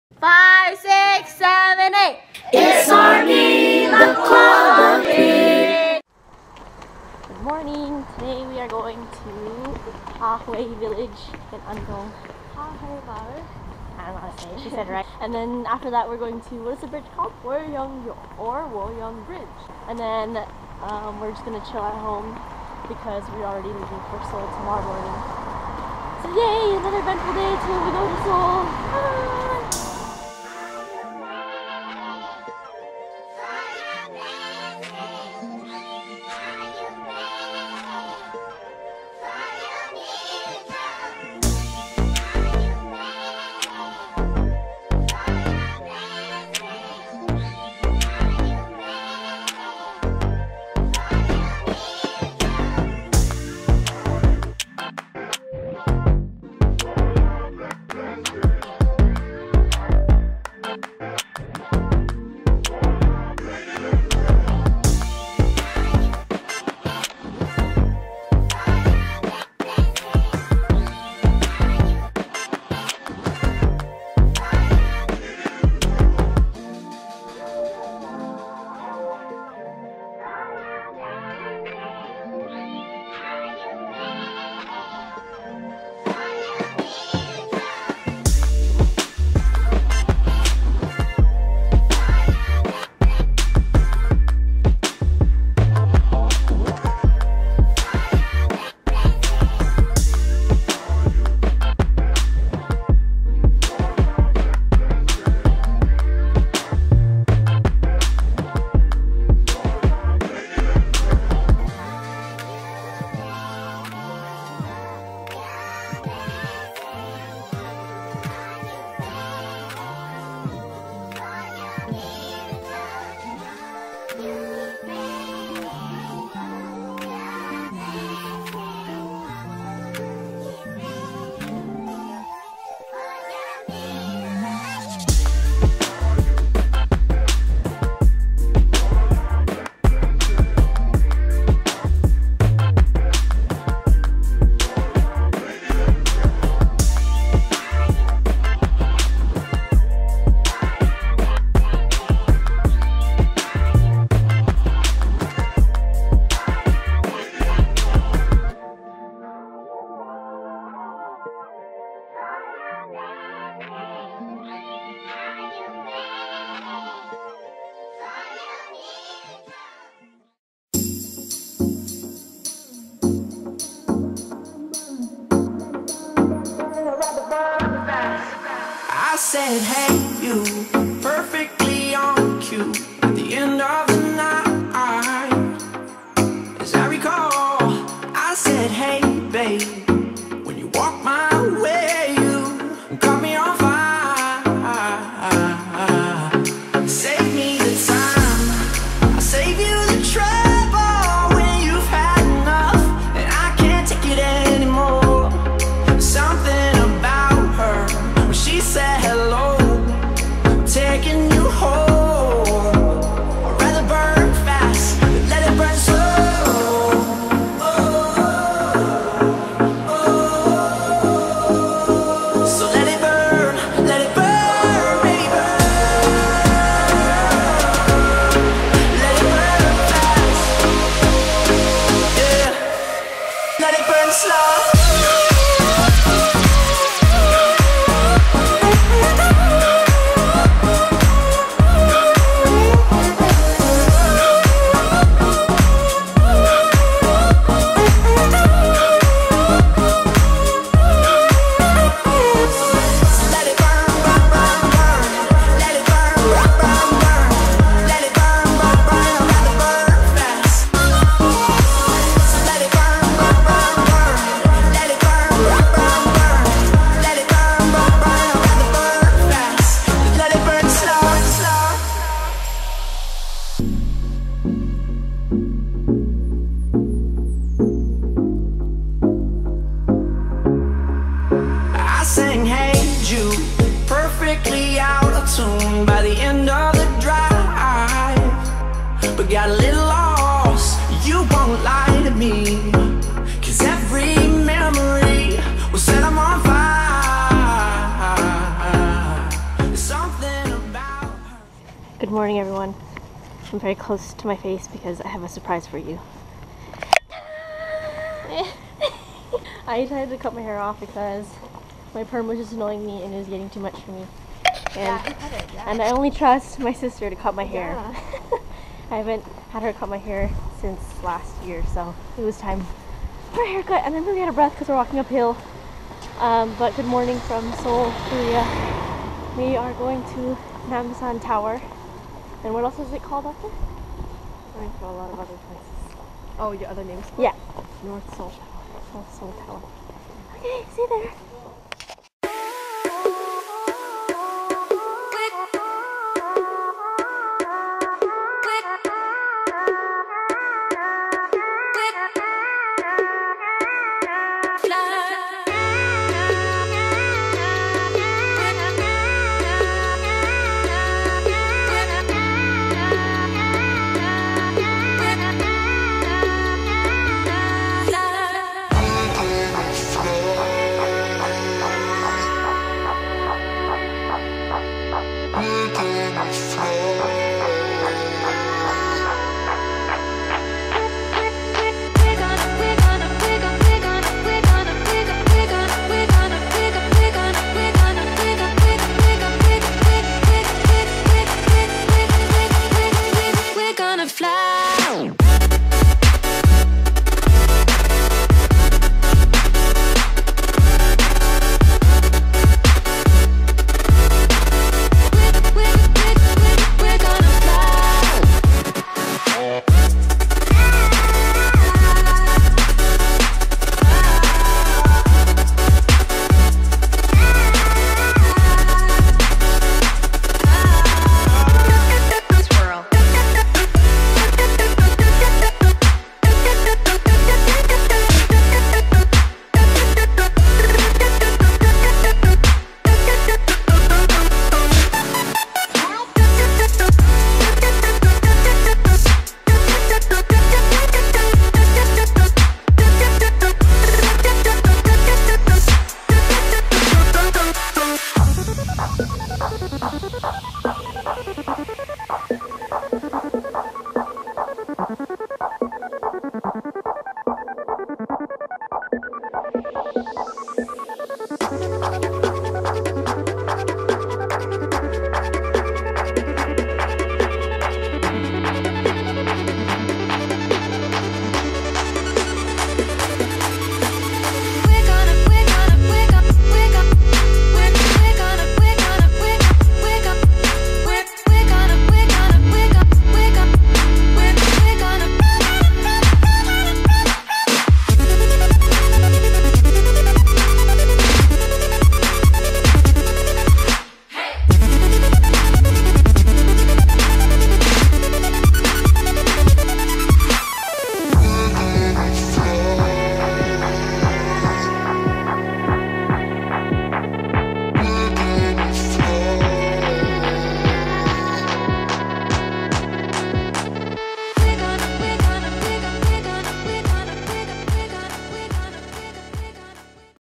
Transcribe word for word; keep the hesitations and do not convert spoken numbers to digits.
Five, six, seven, eight. It's Army, the quality. Good morning. Today we are going to Hahui Village in Andong. Hahui Village. I don't know how to say it. She said it right. And then after that we're going to, what is the bridge called? Woryong or Woryong Bridge. And then um, we're just gonna chill at home because we're already leaving for Seoul tomorrow morning. So yay! Another eventful day till we go to Seoul. Ah! I said, hey, you, perfectly on cue at the end of the night. As I recall, I said, hey, babe, when you walk my way, you caught me on fire. Save me the time, I'll save you the trouble when you've had enough and I can't take it anymore. Something about her, when she said hello, taking you home. I'd rather burn fast than let it burn slow. Oh, oh, oh. So let it burn, let it burn, baby, burn. Let it burn fast, yeah. Let it burn slow. I sang Hey Jude, perfectly out of tune by the end of the drive, but got a little lost. You won't lie to me, 'cause every memory will set 'em on fire. It's all Good morning, everyone. I'm very close to my face because I have a surprise for you. I decided to cut my hair off because my perm was just annoying me and it was getting too much for me. And, Yeah, he cut it, yeah. and I only trust my sister to cut my hair. Yeah. I haven't had her cut my hair since last year, so it was time for a haircut. And I'm really out of breath because we're walking uphill. Um, but good morning from Seoul, Korea. We are going to Namsan Tower. And what else is it called up there? Going for a lot of other places. Oh, your other names? Yeah, North Seoul Tower. North Seoul Tower. Okay, see you there. Oh,